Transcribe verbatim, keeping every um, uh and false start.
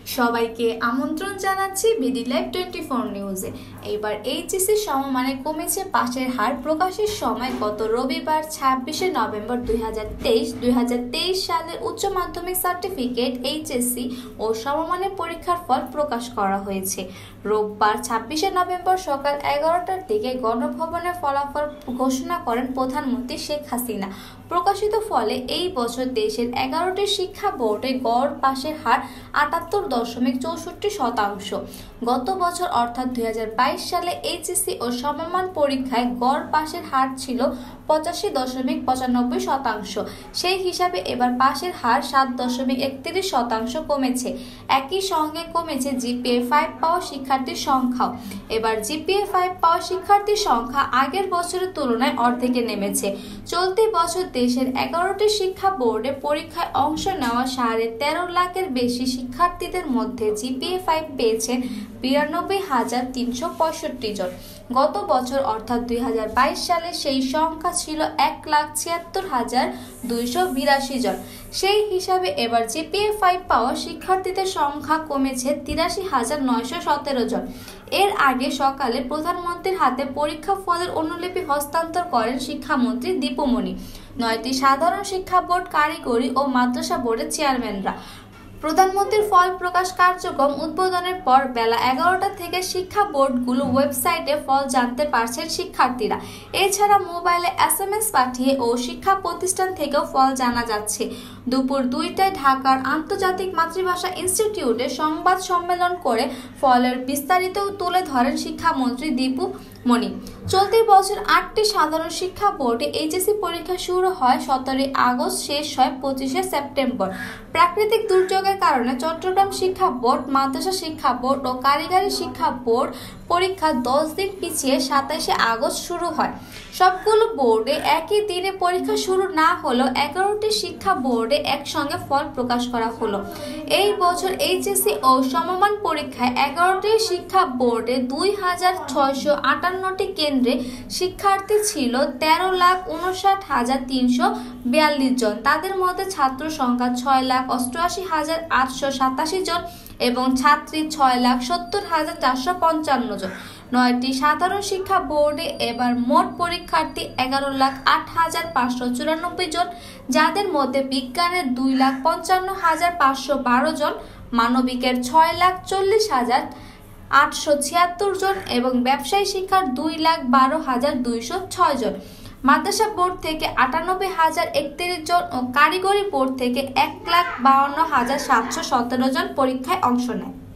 সবাইকে আমন্ত্রণ জানাচ্ছি বিডি লাইভ টোয়েন্টি ফোর নিউজে। এবার এইচএসসি সমমানে কমেছে পাশের হার প্রকাশের সময় গত রবিবার ছাব্বিশে নভেম্বর দুই হাজার তেইশ দুই হাজার তেইশ সালের উচ্চ মাধ্যমিক সার্টিফিকেট এইচএসসি ও সমমানের পরীক্ষার ফল প্রকাশ করা হয়েছে। রোববার ছাব্বিশে নভেম্বর সকাল এগারোটার দিকে গণভবনে ফলাফল ঘোষণা করেন প্রধানমন্ত্রী শেখ হাসিনা। প্রকাশিত ফলে এই বছর দেশের এগারোটি শিক্ষা বোর্ডে গড় পাশের হার আটাত্তর দশমিক চৌষট্টি শতাংশ। গত বছর অর্থাৎ দুই হাজার বাইশ সালে এইচএসসি ও সমমান পরীক্ষায় গড় পাশের হার ছিল পঁচাশি দশমিক পঁচানব্বই শতাংশ। সেই হিসাবে এবার পাশের হার সাত দশমিক একত্রিশ শতাংশ কমেছে। একই সঙ্গে কমেছে জিপিএ ফাইভ পাওয়া শিক্ষার্থীর সংখ্যাও। এবার জিপিএ ফাইভ পাওয়া শিক্ষার্থীর সংখ্যা আগের বছরের তুলনায় অর্ধেকে নেমেছে। চলতি বছর দেশের এগারোটি শিক্ষা বোর্ডে পরীক্ষায় অংশ নেওয়া সাড়ে তেরো লাখের বেশি শিক্ষার্থীদের মধ্যে জিপিএ ফাইভ পেয়েছেন বিরানব্বই হাজার তিনশো পঁয়ষট্টি জন। গত বছর অর্থাৎ দুই হাজার বাইশ সালে সেই সংখ্যা ছিল এক লাখ ছিয়াত্তর হাজার দুইশো বিরাশি জন। সেই হিসাবে এবার জিপিএ ফাইভ পাওয়া শিক্ষার্থীদের সংখ্যা কমেছে তিরাশি হাজার নয়শো সতেরো জন। এর আগে সকালে প্রধানমন্ত্রীর হাতে পরীক্ষা ফলের অনুলিপি হস্তান্তর করেন শিক্ষামন্ত্রী দীপুমণি। নয়টি সাধারণ শিক্ষা বোর্ড, কারিগরি ও মাদ্রাসা বোর্ডের চেয়ারম্যানরা প্রধানমন্ত্রীর ফল প্রকাশ কার্যক্রম উদ্বোধনের পর বেলা এগারোটা থেকে শিক্ষা বোর্ডগুলো ওয়েবসাইটে ফল জানতে পারছেন শিক্ষার্থীরা। এছাড়া মোবাইলে এস এম এস পাঠিয়ে ও শিক্ষা প্রতিষ্ঠান থেকেও ফল জানা যাচ্ছে। দুপুর দুইটায় ঢাকার আন্তর্জাতিক মাতৃভাষা ইনস্টিটিউটে সংবাদ সম্মেলন করে ফলের বিস্তারিত তুলে ধরেন শিক্ষামন্ত্রী দীপু মণি। চলতি বছর আটটি সাধারণ শিক্ষা বোর্ডে এইচএসসি পরীক্ষা শুরু হয় সতেরোই আগস্ট, শেষ হয় পঁচিশে সেপ্টেম্বর। প্রাকৃতিক দুর্যোগের কারণে চট্টগ্রাম শিক্ষা বোর্ড, মাদ্রাসা শিক্ষা বোর্ড ও কারিগরি শিক্ষা বোর্ড পরীক্ষা দশ দিন পিছিয়ে সাতাশে আগস্ট শুরু হয়। সবগুলো বোর্ডে একই দিনে পরীক্ষা শুরু না হলেও এগারোটি শিক্ষা বোর্ডে একসঙ্গে ফল প্রকাশ করা হলো। এই বছর এইচএসসি ও সমমান পরীক্ষায় এগারোটি শিক্ষা বোর্ডে দুই হাজার ছয়শো আটান্নটি কেন্দ্রে শিক্ষার্থী ছিল তেরো লাখ উনষাট হাজার তিনশো বিয়াল্লিশ জন। তাদের মধ্যে ছাত্র সংখ্যা ছয় লাখ অষ্টআশি হাজার আটশো সাতাশি জন এবং ছাত্রী ছয় লাখ সত্তর হাজার চারশো পঞ্চান্ন জন। নয়টি সাধারণ শিক্ষা বোর্ডে এবার মোট পরীক্ষার্থী এগারো লাখ আট হাজার পাঁচশো চুরানব্বই জন, যাদের মধ্যে বিজ্ঞানের দুই লাখ পঞ্চান্ন হাজার পাঁচশো বারো জন, মানবিকের ছয় লাখ চল্লিশ হাজার আটশো ছিয়াত্তর জন এবং ব্যবসায়ী শিক্ষার দুই লাখ বারো হাজার দুইশো ছয় জন। মাদ্রাসা বোর্ড থেকে আটানব্বই হাজার একত্রিশ জন ও কারিগরি বোর্ড থেকে এক লাখ বাউন্ন হাজার সাতশো সতেরো জন পরীক্ষায় অংশ নেয়।